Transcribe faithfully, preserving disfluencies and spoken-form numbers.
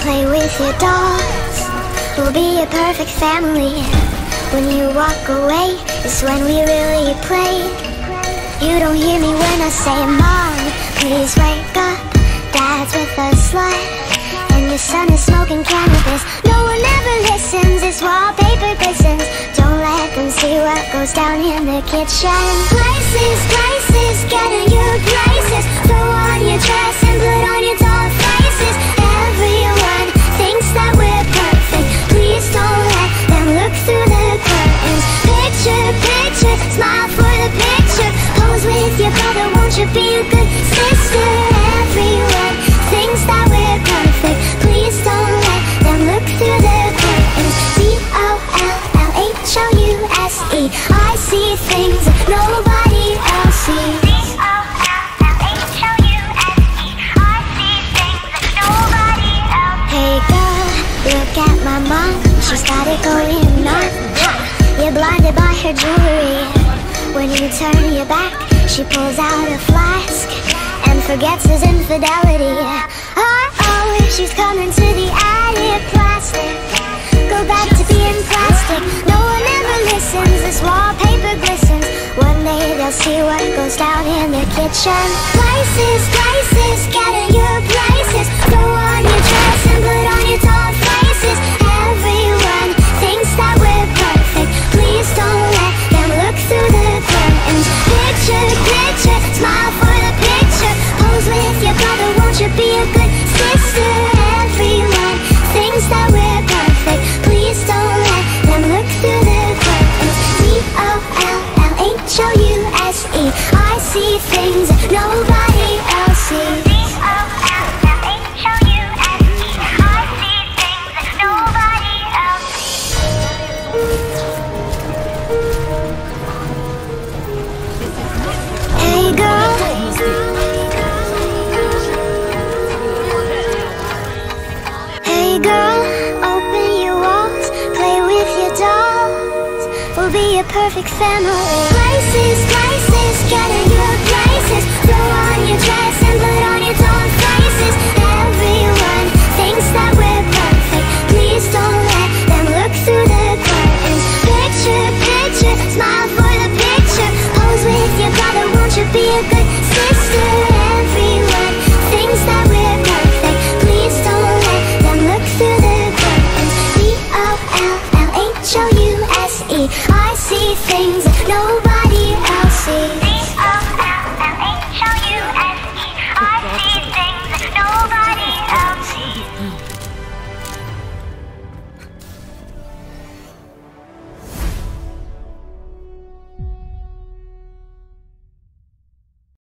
play with your dolls. We'll be a perfect family. When you walk away is when we really play. You don't hear me when I say, Mom, please wake up. Dad's with a slut, and your son is smoking cannabis. No one ever listens, this wallpaper glistens. Don't let them see what goes down in the kitchen. Places, places, getting your places. Throw on your dress and put on your doll faces. Everyone thinks that we're perfect. Please don't let them look through the curtains. Picture, picture, smile for the picture. Pose with your brother, won't you be a good sister? Everyone thinks that we're perfect. Please don't let them look through the curtains. D O L L H O U S E. I see things that nobody else sees. D O L L H O U S E. I see things that nobody else sees. Hey girl, look at my mom. She's got it going on. You're blinded by her jewelry. When you turn your back, she pulls out a flask and forgets his infidelity. Uh-oh, she's coming to the attic. Plastic, go back to being plastic. No one ever listens, this wallpaper glistens. One day they'll see what goes down in the kitchen. Places, places, get in your places. Throw on your dress and put on your doll faces. Everyone thinks that we're perfect. Please don't let them look through the curtains. Picture, picture, smile for the picture. Pose with your brother, won't you be a good sister? Everyone thinks that we're perfect. Please don't let them look through the curtains. D O L L H O U S E. I see things that nobody else sees. D O L L H O U S E. I see things that nobody else sees. Hey girl, hey girl, open your walls, play with your dolls. We'll be a perfect family. Places, places, get in your places. Throw on your dress and put on your doll faces. Everyone thinks that we're perfect. Please don't let them look through the curtains. Picture, picture, smile for the picture. Pose with your brother, won't you be a good sister? Everyone thinks that we're perfect. Please don't let them look through the curtains. D O L L H O U S E. I see things that nobody else sees.